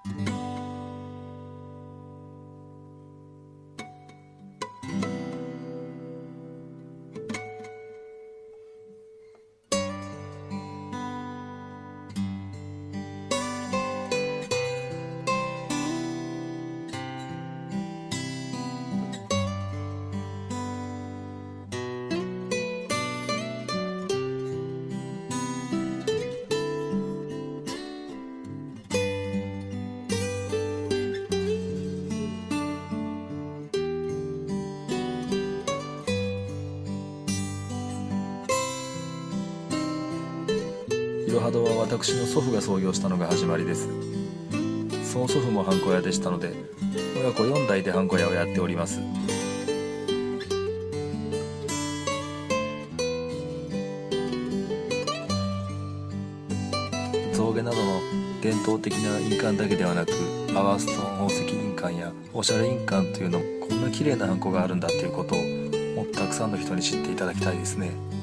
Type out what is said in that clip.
いろは堂は私の祖父が創業したのが始まりです。その祖父もハンコ屋でしたので、親子4代でハンコ屋をやっております。象牙などの伝統的な印鑑だけではなく、パワーストーン宝石印鑑やおしゃれ印鑑というのも、こんな綺麗なハンコがあるんだということをもっとたくさんの人に知っていただきたいですね。